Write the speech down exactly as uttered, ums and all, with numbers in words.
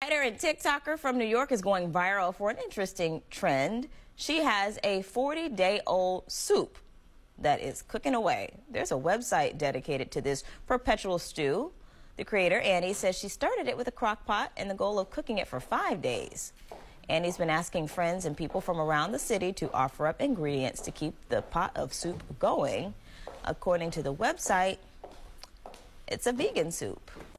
Writer and TikToker from New York is going viral for an interesting trend. She has a forty-day-old soup that is cooking away. There's a website dedicated to this Perpetual Stew. The creator, Annie, says she started it with a crock pot and the goal of cooking it for five days. Annie's been asking friends and people from around the city to offer up ingredients to keep the pot of soup going. According to the website, it's a vegan soup.